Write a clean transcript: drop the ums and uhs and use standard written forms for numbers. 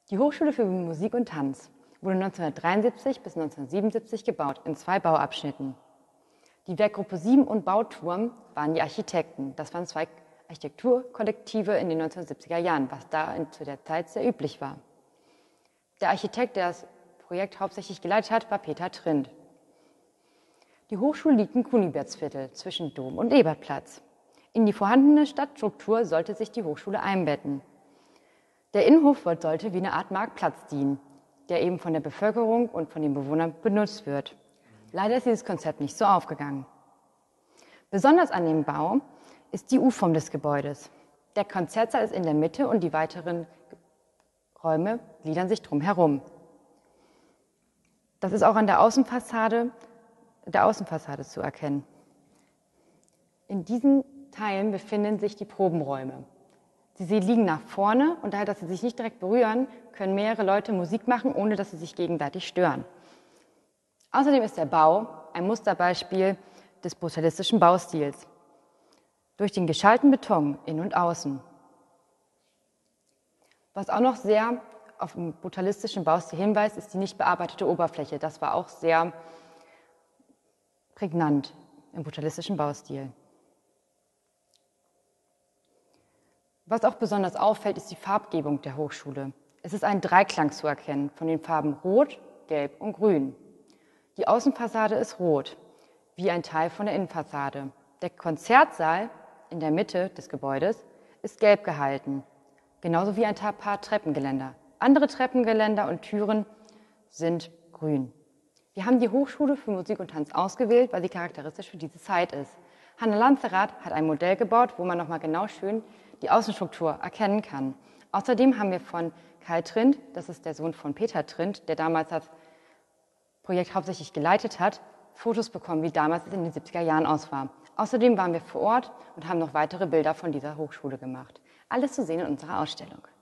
Die Hochschule für Musik und Tanz wurde 1973 bis 1977 gebaut, in 2 Bauabschnitten. Die Werkgruppe 7 und Bauturm waren die Architekten. Das waren 2 Architekturkollektive in den 1970er Jahren, was da zu der Zeit sehr üblich war. Der Architekt, der das Projekt hauptsächlich geleitet hat, war Peter Trind. Die Hochschule liegt im Kunibertsviertel zwischen Dom und Ebertplatz. In die vorhandene Stadtstruktur sollte sich die Hochschule einbetten. Der Innenhof sollte wie eine Art Marktplatz dienen, der eben von der Bevölkerung und von den Bewohnern benutzt wird. Leider ist dieses Konzept nicht so aufgegangen. Besonders an dem Bau ist die U-Form des Gebäudes. Der Konzertsaal ist in der Mitte und die weiteren Räume gliedern sich drumherum. Das ist auch an der Außenfassade zu erkennen. In diesen Teilen befinden sich die Probenräume. Sie liegen nach vorne und daher, dass sie sich nicht direkt berühren, können mehrere Leute Musik machen, ohne dass sie sich gegenseitig stören. Außerdem ist der Bau ein Musterbeispiel des brutalistischen Baustils. Durch den geschalten Beton innen und außen. Was auch noch sehr auf den brutalistischen Baustil hinweist, ist die nicht bearbeitete Oberfläche. Das war auch sehr prägnant im brutalistischen Baustil. Was auch besonders auffällt, ist die Farbgebung der Hochschule. Es ist ein Dreiklang zu erkennen von den Farben Rot, Gelb und Grün. Die Außenfassade ist rot, wie ein Teil von der Innenfassade. Der Konzertsaal in der Mitte des Gebäudes ist gelb gehalten, genauso wie ein paar Treppengeländer. Andere Treppengeländer und Türen sind grün. Wir haben die Hochschule für Musik und Tanz ausgewählt, weil sie charakteristisch für diese Zeit ist. Hanne Lanzerath hat ein Modell gebaut, wo man nochmal genau schön die Außenstruktur erkennen kann. Außerdem haben wir von Kai Trind, das ist der Sohn von Peter Trind, der damals das Projekt hauptsächlich geleitet hat, Fotos bekommen, wie damals es in den 70er Jahren aus war. Außerdem waren wir vor Ort und haben noch weitere Bilder von dieser Hochschule gemacht. Alles zu sehen in unserer Ausstellung.